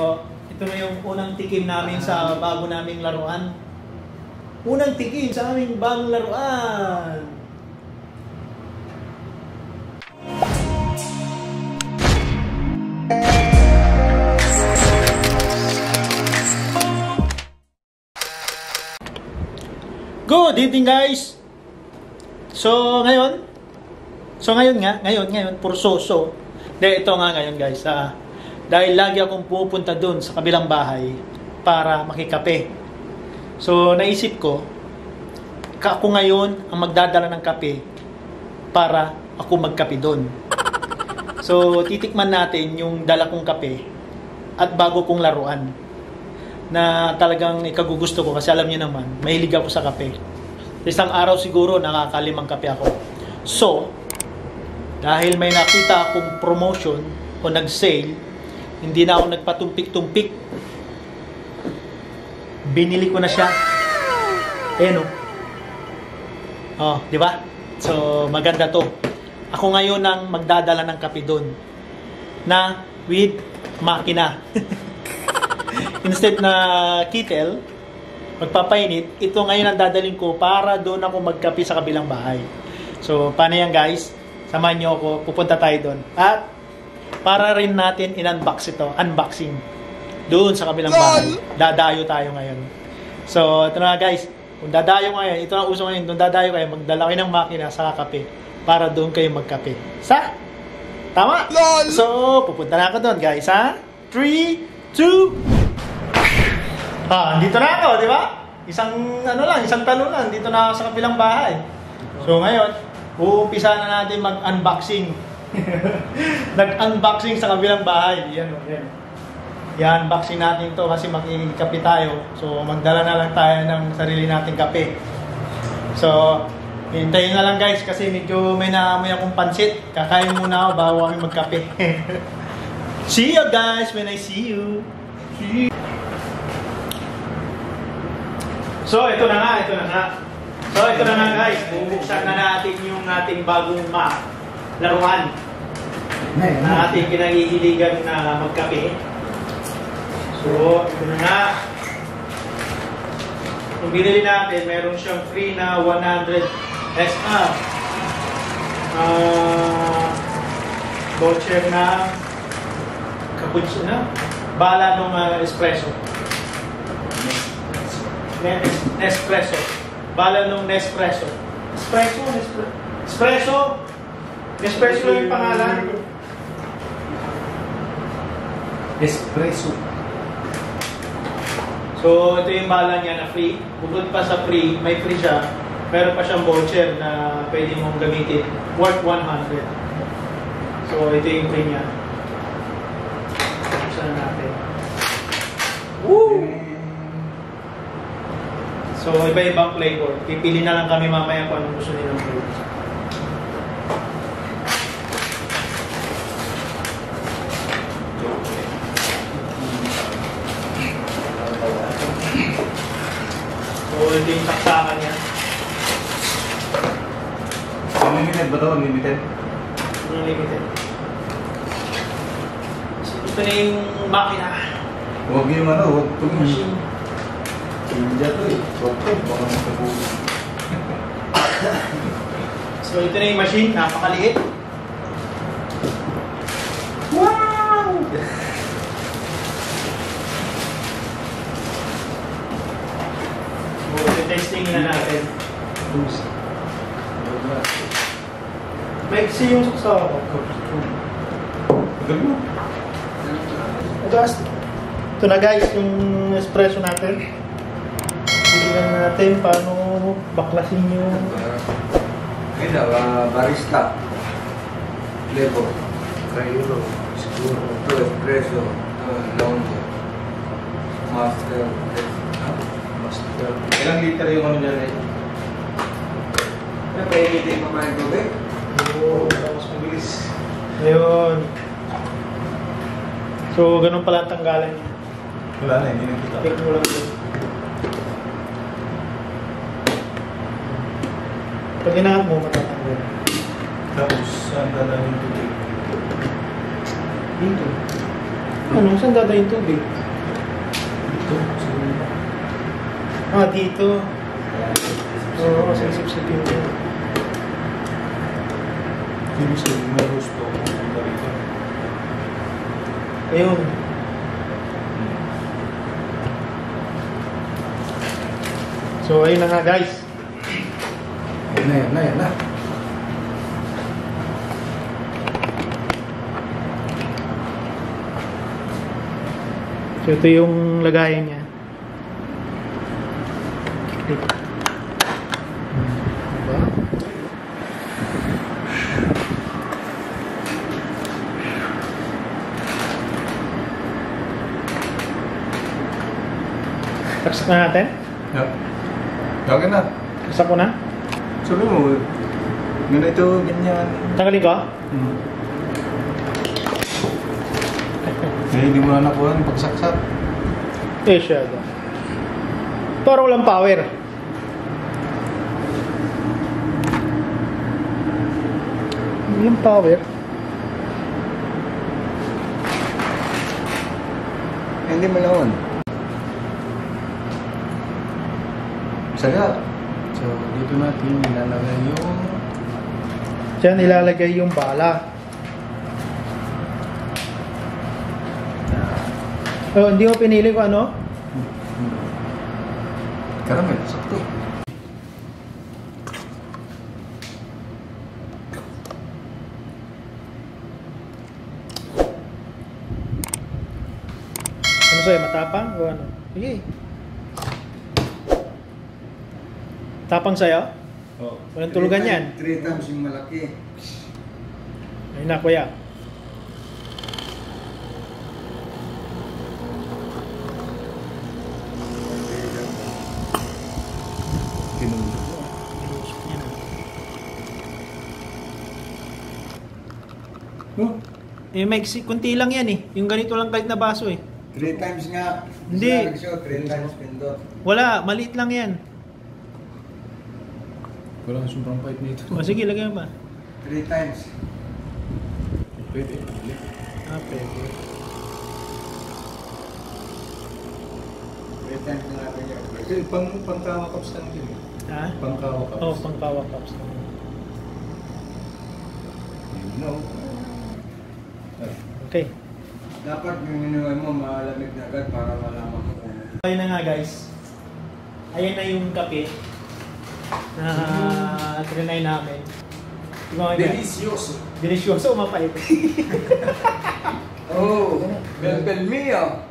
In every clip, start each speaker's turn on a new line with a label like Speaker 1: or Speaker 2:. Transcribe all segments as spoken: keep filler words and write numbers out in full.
Speaker 1: Ito na yung unang tikim namin sa bago naming laruan. Unang tikim sa aming bagong laruan. Good evening guys. So ngayon, so ngayon nga, ngayon, ngayon, pursoso. De, ito nga ngayon guys, ah, dahil lagi akong pupunta doon sa kabilang bahay para makikape. So naisip ko, ako ngayon ang magdadala ng kape para ako magkape doon. So titikman natin yung dala kong kape at bago kong laruan na talagang ikagugusto ko kasi alam niyo naman, mahilig ako sa kape. Isang araw siguro nakakalimang kape ako. So, dahil may nakita akong promotion o nag-sale, hindi na ako nagpatumpik-tumpik. Binili ko na siya. Eh no. Oh, di ba? So, maganda to. Ako ngayon ang magdadala ng kape doon na with makina. Instead na kettle, magpapainit, ito ngayon ang dadaling ko para doon ako magkape sa kabilang bahay. So, paano yan guys? Samahan nyo ako, pupunta tayo doon. At, para rin natin in-unbox ito, unboxing, doon sa kabilang bahay. Dadayo tayo ngayon. So, ito na guys, kung dadayo ngayon, ito ang uso ngayon, kung dadayo kayo, magdala kayo ng makina sa kape para doon kayo magkape. Sa? Tama? Lol. So, pupunta na ako doon guys, ha? three, two, ah, dito na ako, di ba? Isang, ano lang, isang talo lang, dito na ako sa kabilang bahay. So, ngayon, uumpisa na natin mag-unboxing. Nag-unboxing sa kabilang bahay. Yan, yan. I-unboxing natin to kasi makikikape tayo. So, magdala na lang tayo ng sarili nating kape. So, hintayin na lang guys kasi medyo may naamoy akong pansit. Kakain muna ako bago kami magkape. See you guys when I see you. See you. So, ito na nga, ito na nga. So, ito na nga guys. Bubuksan na natin yung ating bagong ma laruan na ating kinahihiligan na magkape. So, ito na nga. Kung binili natin, meron siyang free na one hundred S R. Uh, voucher na cappuccino. Bala nung uh, espresso. Nespresso. Bala nung Nespresso. Espresso, Nespresso. Espresso. Nespresso yung pangalan. Espresso. So, ito yung bala niya na free. Bukod pa sa free, may free siya. Meron pa siyang voucher na pwede mong gamitin. Worth one hundred. So, ito yung free niya. Buksan natin. Woo! So, iba-ibang flavor. Pipili na lang kami mamaya kung anong gusto nilang flavor. So, ito yung taksakan niya.
Speaker 2: Unlimited ba ito? Unlimited?
Speaker 1: Unlimited. So, ito na yung makina.
Speaker 2: Huwag yung ano, huwag ito yung
Speaker 1: machine.
Speaker 2: Hindi ito eh. Huwag ito, baka magkabulo.
Speaker 1: So, ito na yung machine. Napakaliit. Wow! So, testing na natin. May kasi yung saksa ako.
Speaker 2: Galing mo.
Speaker 1: Ito na guys, yung espresso natin. Tignan natin paano baklasin yung
Speaker 2: Ito, uh, barista. Flavor. Kairo. Siguro. Ito, espresso. Uh, Longo. Master. Master. Ilang liter yung ano dyan eh? Ano pa yung hindi mamahin ko eh?
Speaker 1: Oo, mas mabilis. Ayun. So, ganun pala ang tanggalan niya.
Speaker 2: Wala na, hindi nakita.
Speaker 1: Take mo lang yun. Pag inaangat mo, matatanggal.
Speaker 2: Tapos, saan ka lang yung tubig?
Speaker 1: Dito. Ano? Saan dada yung tubig?
Speaker 2: Ito, sabi mo.
Speaker 1: Ah, dito. Oo, kasi isip-sipin ko.
Speaker 2: Hindi sabi may gusto ako ng barita.
Speaker 1: Ayun. So, ayun na nga guys.
Speaker 2: Yan na, yan na, yan na.
Speaker 1: So, ito yung lagayan niya. Diba? Taksak na natin?
Speaker 2: Yup. Gagawin na.
Speaker 1: Taksak ko na?
Speaker 2: Sabi mo, ganito, ganyan.
Speaker 1: Tanggalin ko?
Speaker 2: Hmm. Eh, hindi mo na nakuha ng pagsaksak.
Speaker 1: Eh, siya daw. Parang walang power. Walang power.
Speaker 2: Eh, hindi mo naon. Saga. So, dito natin ilalagay yung...
Speaker 1: Diyan ilalagay yung bala. Oh, hindi mo pinili kung ano?
Speaker 2: Karamel, sakto.
Speaker 1: Ano sa'yo? Matapang o ano? Sige. Tapang sa'yo?
Speaker 2: Oh.
Speaker 1: Walang tulugan yan.
Speaker 2: Three times yung malaki.
Speaker 1: Ayun na, kuya.
Speaker 2: Kinulog mo. Oh,
Speaker 1: Eh, maiksi, kunti lang yan eh. Yung ganito lang kahit na baso eh.
Speaker 2: three times nga.
Speaker 1: Hindi.
Speaker 2: Sa Alex, three times pindot.
Speaker 1: Wala, maliit lang yan.
Speaker 2: Walang sobrang pahit nito.
Speaker 1: O sige, lagyan mo pa.
Speaker 2: Three times. Pwede.
Speaker 1: Ah, pwede.
Speaker 2: Three times na natin yan. Kasi pang, pangkawa cups lang din. eh.
Speaker 1: Ha?
Speaker 2: Pangkawa cups.
Speaker 1: Oh, pang power cups.
Speaker 2: You know.
Speaker 1: Okay.
Speaker 2: Dapat yung inuwi mo malamig na agad para malaman mo kung
Speaker 1: Ayun na nga guys. Ayan na yung kape na trinay namin. Tingnan mo yan.
Speaker 2: delicioso.
Speaker 1: Delicioso, mapait.
Speaker 2: Oh, bel bel mio.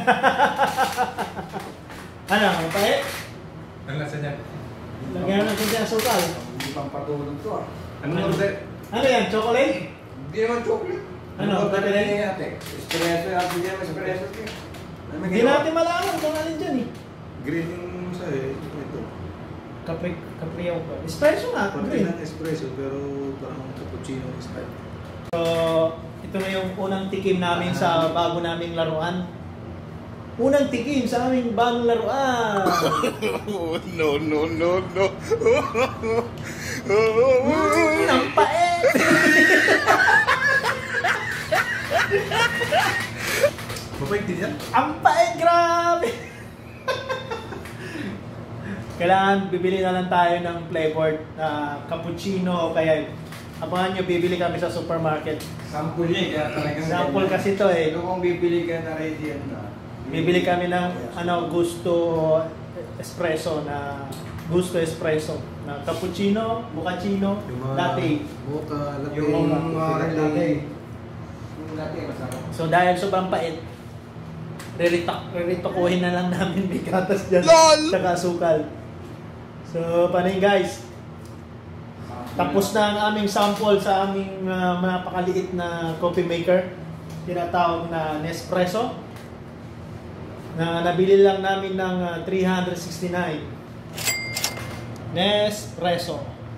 Speaker 1: Ano, mapait?
Speaker 2: Ang lasa niya?
Speaker 1: Lagyan natin dyan asukal.
Speaker 2: Hindi pang patulog to ah. Ano
Speaker 1: Ano?
Speaker 2: mo order?
Speaker 1: Ano yan, chocolate?
Speaker 2: Hindi naman chocolate.
Speaker 1: Ano,
Speaker 2: order
Speaker 1: pwede
Speaker 2: ni
Speaker 1: rin?
Speaker 2: ate? Espresso, ate niya may espresso niya. Ano may
Speaker 1: Hindi
Speaker 2: ginawa?
Speaker 1: natin malaman kung alin dyan eh.
Speaker 2: Green yung sa eh. Ito.
Speaker 1: Kapre, kapriyaw ko. Espresso nga,
Speaker 2: Pati
Speaker 1: green.
Speaker 2: ng espresso pero parang cappuccino style.
Speaker 1: So, ito na yung unang tikim namin sa bago naming laruan. Unang tikim sa aming bagong laruan.
Speaker 3: no, no, no, no.
Speaker 1: Mm, ang pait!
Speaker 2: Mabait din yan?
Speaker 1: Ang pait, grabe! Kailangan bibili na lang tayo ng flavored na cappuccino o kaya abangan nyo, bibili kami sa supermarket.
Speaker 2: Sample niya, kaya talagang
Speaker 1: Sample kasi to eh.
Speaker 2: Pero kung bibili ka na ready yan na.
Speaker 1: Bibili kami ng ano, gusto espresso na gusto espresso na cappuccino, mochaccino, latte.
Speaker 2: Boca, latte.
Speaker 1: Yung
Speaker 2: Yung
Speaker 1: mga
Speaker 2: latte.
Speaker 1: latte.
Speaker 2: Yung latte, masarap.
Speaker 1: So dahil sobrang pait, riritak, riritukuhin na lang namin may gatas dyan.
Speaker 3: LOL!
Speaker 1: Tsaka asukal. So paano yun guys? Tapos na ang aming sample sa aming uh, napakaliit na coffee maker. Tinatawag na Nespresso. Na nabili lang namin ng uh, three hundred sixty-nine. Nespresso.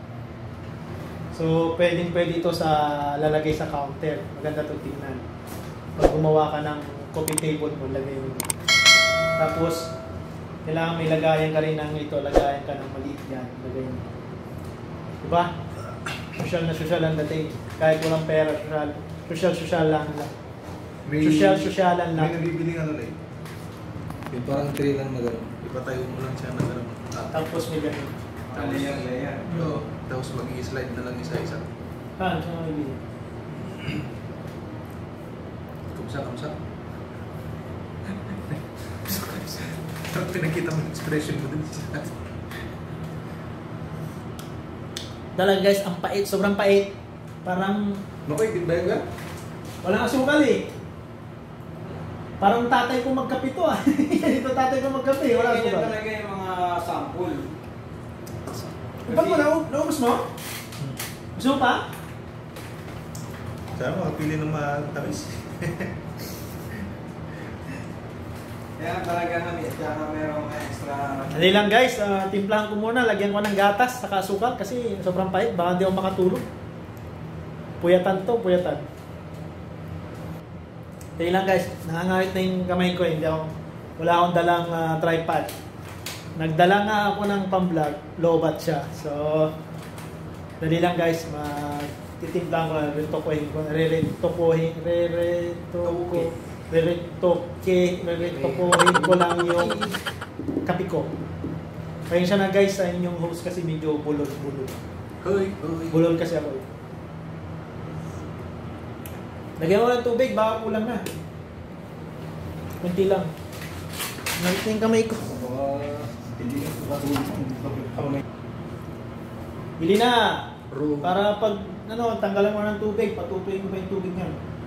Speaker 1: So pwedeng pwede ito sa lalagay sa counter. Maganda to tingnan. Pag gumawa ka ng coffee table mo, lagay mo. Tapos kailangan may lagayan ka rin ng ito, lagayan ka ng maliit yan, lagay mo. Diba? Social na social ang dating. Kahit walang pera, social, social, social lang lang.
Speaker 2: May-
Speaker 1: Sosyal-sosyalan
Speaker 2: May
Speaker 1: lang.
Speaker 2: nabibiling ano na eh. Yung parang tray lang na gano'n. Ipatayo mo lang siya na gano'n. Ah,
Speaker 1: Tapos may ganun.
Speaker 2: tapos,
Speaker 4: Layer, layer.
Speaker 2: Oo. Tapos mag-i-slide na lang isa-isa.
Speaker 1: Ah, siya nga ibig.
Speaker 2: Kamsa, kamsa. Parang pinakita mo yung expression mo dun sa
Speaker 1: Talaga guys, ang pait, sobrang pait. Parang
Speaker 2: Makoy, din ba yun ka?
Speaker 1: walang asukal eh. Parang tatay ko magkapito ah. Ito tatay ko magkape, wala
Speaker 4: Ganyan
Speaker 1: asukal.
Speaker 4: talaga yung mga sample.
Speaker 1: Ipan mo na, naubos mo? Gusto mo pa?
Speaker 2: Sana makapili ng matamis.
Speaker 4: Kaya talaga namin, kaya merong extra.
Speaker 1: Dali lang guys, uh, timplahan ko muna, lagyan ko ng gatas, saka asukal kasi sobrang pait, baka hindi ako makatulog. Puyatan to, puyatan. Dali lang guys, nangangawit na yung kamay ko, hindi ako, wala akong dalang uh, tripod. Nagdala nga ako ng pang-vlog, lobat siya. So, dali lang guys, magtitimplahan ko na, retokohin ko, re-retokohin, re-retoko, re-retoke, re-retokohin ko lang yung kape ko. Kaya siya na guys, sa inyong host kasi medyo bulol-bulol.
Speaker 2: Hoy, hoy.
Speaker 1: Bulol kasi ako. Lagyan mo ng tubig, baka kulang na. Kunti lang. Nangit na yung kamay ko.
Speaker 2: Hindi ko katulog.
Speaker 1: Bili na!
Speaker 2: Bro.
Speaker 1: Para pag ano, tanggalan mo ng tubig, patutuin mo pa yung tubig niya.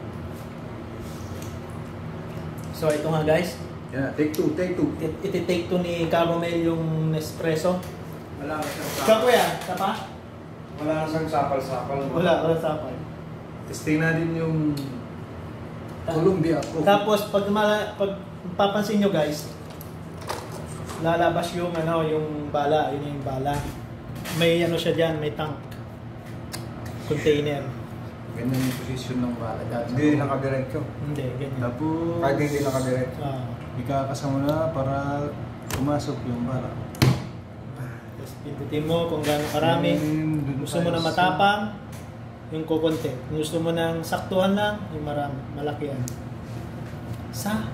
Speaker 1: So ito nga guys,
Speaker 2: Yeah, take two, take two.
Speaker 1: it- iti-take to ni Caromel yung Nespresso.
Speaker 4: Wala na siyang
Speaker 1: Ikaw
Speaker 4: sapal.
Speaker 1: kuya, ka pa?
Speaker 4: Wala na siyang sapal-sapal.
Speaker 1: Wala, wala sa akin.
Speaker 2: Testing natin yung Columbia coffee.
Speaker 1: Tapos pag, mala, pag papansin nyo guys, lalabas yung ano, yung bala, yun yung bala. May ano siya diyan, may tank. Container.
Speaker 5: Ganyan yung position ng bala dahil
Speaker 4: Hindi nakadirect ko.
Speaker 1: Hindi, ganyan.
Speaker 5: Tapos,
Speaker 4: Kahit hindi nakadirect.
Speaker 1: Ah,
Speaker 5: ikakasama na para pumasok yung bala.
Speaker 1: tapos pindutin mo kung gaano karami.
Speaker 5: And dun
Speaker 1: Gusto mo
Speaker 5: tayo
Speaker 1: na
Speaker 5: sa-
Speaker 1: matapang, yung kukunti. Kung gusto mo ng saktuhan lang, yung marami, malaki yan. Sa?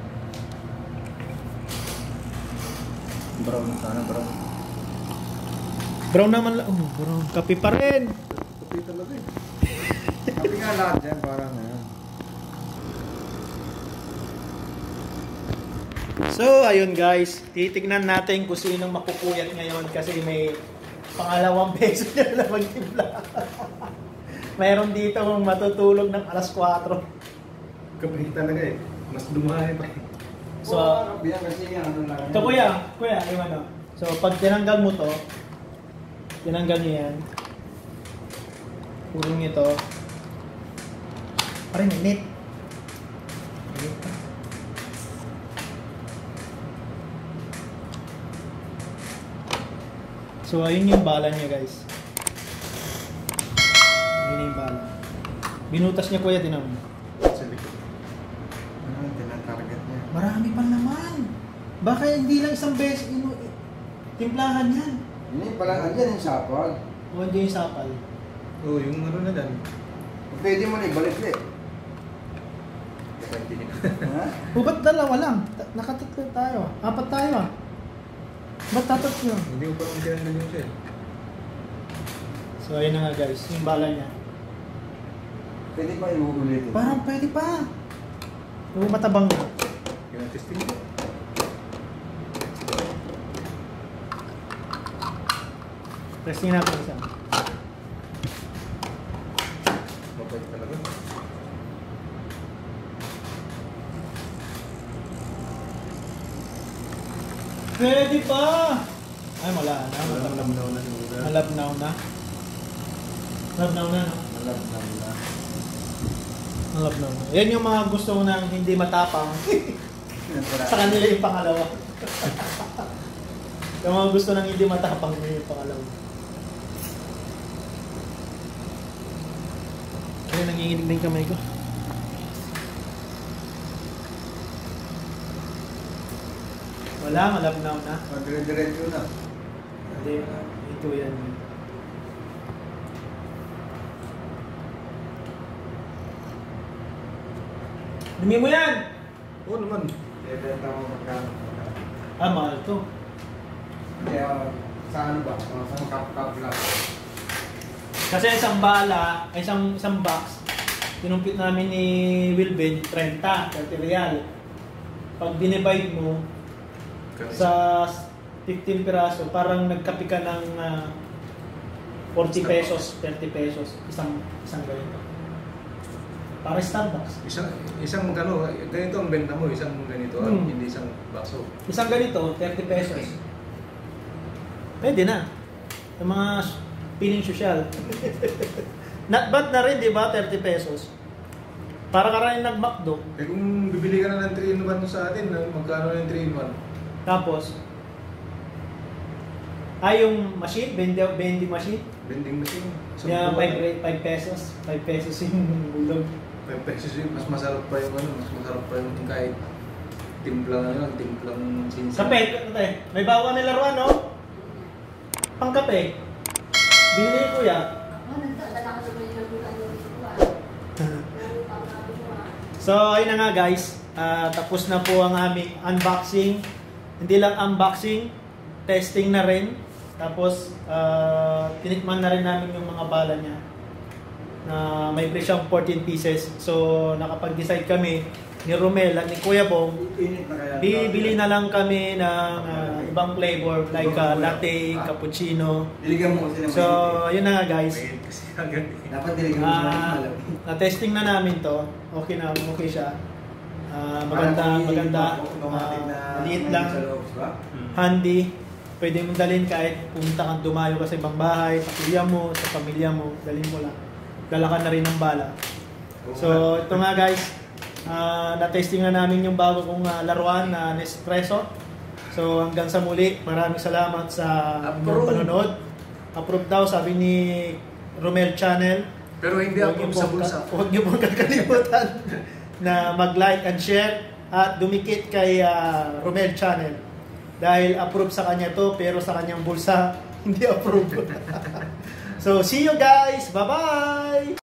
Speaker 5: Brown sana, brown.
Speaker 1: Brown naman lang. Oh, brown. Kape pa rin.
Speaker 2: Coffee talaga eh.
Speaker 4: Sabi nga lahat dyan, parang ano.
Speaker 1: So, ayun guys. Titignan natin kung sinong mapupuyat ngayon kasi may pangalawang beso na na magtimpla. Mayroon dito kung matutulog ng alas kwatro.
Speaker 2: Kape talaga eh. Mas dumahay pa.
Speaker 1: So,
Speaker 4: So, biyan kasi yan, ano lang.
Speaker 1: ito kuya, kuya, yung ano. So, pag tinanggal mo to, tinanggal niyo yan. Pulong niyo to. Parang init. Init pa. So, ayun yung bala niya guys. Ayun yung bala. Binutas niya kuya, tinan mo.
Speaker 2: Sa likod.
Speaker 4: Ano, tinatarget niya.
Speaker 1: Marami pa naman. Baka hindi lang isang beses inu timplahan yan.
Speaker 4: Hindi pala, andyan yung sapal.
Speaker 1: O hindi yung sapal.
Speaker 2: Oh, yung ano na dyan.
Speaker 4: Pwede mo na ibalik eh. Ha?
Speaker 1: O ba't dalawa lang? Ta- Nakatatlo tayo. Apat tayo ah. Ba't tatatlo?
Speaker 2: Hindi ko pa kung tinanggal yung siya eh.
Speaker 1: So ayun na nga guys, yung bala niya.
Speaker 4: Pwede pa iuulit.
Speaker 1: Parang pwede pa. Yung matabang mo.
Speaker 2: Yung testing ko.
Speaker 1: Pressing na ako isa.
Speaker 2: Mabait talaga.
Speaker 1: Pwede pa! Ay wala na.
Speaker 2: Wala
Speaker 1: Malab-
Speaker 2: naman na siguro.
Speaker 1: Malabnaw na. Malabnaw na no?
Speaker 4: Malabnaw na.
Speaker 1: Malabnaw na. Yan yung mga gusto ko nang hindi matapang. Sa kanila yung pangalawa. Yung mga gusto nang hindi matapang yun yung pangalawa. Ay, nanginginig na yung kamay ko. Wala, malabnaw na.
Speaker 4: Dire-diretso na.
Speaker 1: Hindi, ito yan. Dumi mo yan!
Speaker 2: Oo naman.
Speaker 4: Bebenta mo magkano.
Speaker 1: Ah, mahal to.
Speaker 4: Kaya sa ano ba? Sa cup-cup lang.
Speaker 1: Kasi isang bala, isang isang box, tinumpit namin ni Wilben, thirty, thirty real. Pag dinivide mo sa fifteen piraso, parang nagkapi ka ng uh, forty pesos, thirty pesos, isang isang ganito. Para Starbucks.
Speaker 2: Isang, isang magkano, ganito ang benta mo, isang ganito,
Speaker 1: Hmm.
Speaker 2: hindi isang baso.
Speaker 1: Isang ganito, thirty pesos. Pwede na. Yung mga piling social. Not bad na rin, di ba? thirty pesos. Para ka rin nag-McDo.
Speaker 2: Eh kung bibili ka na ng three in one sa atin, magkano yung three in one?
Speaker 1: Tapos, ay yung machine, vending, vending machine.
Speaker 2: Vending machine.
Speaker 1: Kaya five pesos. five pesos yung bulog.
Speaker 2: five pesos yun, mas masarap pa yung ano, mas masarap pa yung kahit timplang ano, timplang sinsin.
Speaker 1: Kape, ate, may bawa na laruan, no? Pang kape. Bili ko ya. So, ayun na nga guys. Ah, tapos na po ang aming unboxing. Hindi lang unboxing, testing na rin. Tapos, ah, tinikman na rin namin yung mga bala niya. Na may presyo siyang fourteen pieces. So, nakapag-decide kami ni Romel at ni Kuya Bong,
Speaker 4: Init na kaya.
Speaker 1: bibili na lang kami ng ah, ibang flavor like ah, latte, cappuccino.
Speaker 4: Diligan mo kasi ng
Speaker 1: So, ayun na nga guys.
Speaker 2: Mainit kasi agad eh.
Speaker 4: Dapat diligan mo sa
Speaker 1: Ah,
Speaker 4: malam.
Speaker 1: na-testing na namin to. Okay na, okay siya. Ah, maganda, maganda. Ah, maliit lang, handy. Pwede mong dalhin kahit pumunta kang dumayo ka sa ibang bahay, sa kuya mo, sa pamilya mo, dalhin mo lang. Dala ka na rin ng bala. So, ito nga guys. Ah, na-testing na namin yung bago kong ah, laruan na Nespresso. So, hanggang sa muli, maraming salamat sa inyong
Speaker 2: Approve.
Speaker 1: panonood. Approve daw, sabi ni Romel Channel.
Speaker 2: Pero hindi
Speaker 1: Huwag
Speaker 2: ako
Speaker 1: niyo
Speaker 2: sa
Speaker 1: pong-
Speaker 2: bulsa.
Speaker 1: Huwag niyo pong kakalimutan na mag-like and share at dumikit kay ah, Romel Channel. Dahil approve sa kanya to, pero sa kanyang bulsa, hindi approve. So, see you guys! Bye-bye!